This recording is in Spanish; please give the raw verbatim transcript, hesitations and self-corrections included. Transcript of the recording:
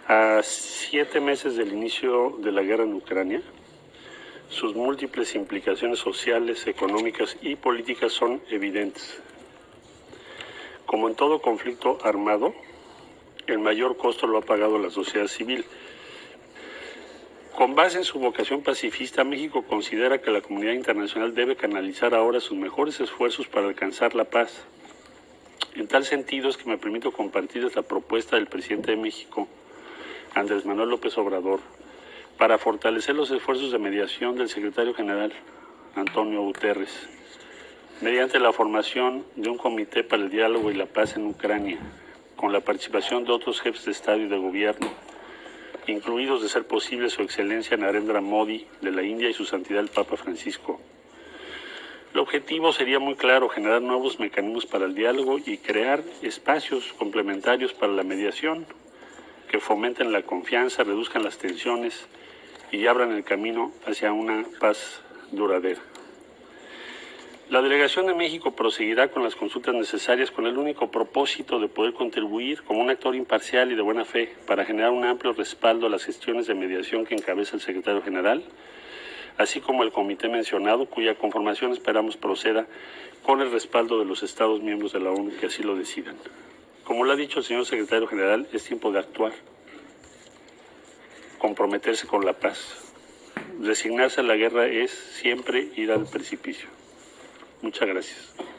A siete meses del inicio de la guerra en Ucrania, sus múltiples implicaciones sociales, económicas y políticas son evidentes. Como en todo conflicto armado, el mayor costo lo ha pagado la sociedad civil. Con base en su vocación pacifista, México considera que la comunidad internacional debe canalizar ahora sus mejores esfuerzos para alcanzar la paz. En tal sentido es que me permito compartir esta propuesta del presidente de México, Andrés Manuel López Obrador, para fortalecer los esfuerzos de mediación del secretario general, Antonio Guterres, mediante la formación de un comité para el diálogo y la paz en Ucrania, con la participación de otros jefes de Estado y de Gobierno, incluidos, de ser posible, su excelencia Narendra Modi de la India y su santidad el Papa Francisco. El objetivo sería muy claro: generar nuevos mecanismos para el diálogo y crear espacios complementarios para la mediación que fomenten la confianza, reduzcan las tensiones y abran el camino hacia una paz duradera. La delegación de México proseguirá con las consultas necesarias con el único propósito de poder contribuir como un actor imparcial y de buena fe para generar un amplio respaldo a las gestiones de mediación que encabeza el secretario general, así como el comité mencionado, cuya conformación esperamos proceda con el respaldo de los Estados miembros de la ONU que así lo decidan. Como lo ha dicho el señor secretario general, es tiempo de actuar, comprometerse con la paz. Resignarse a la guerra es siempre ir al precipicio. Muchas gracias.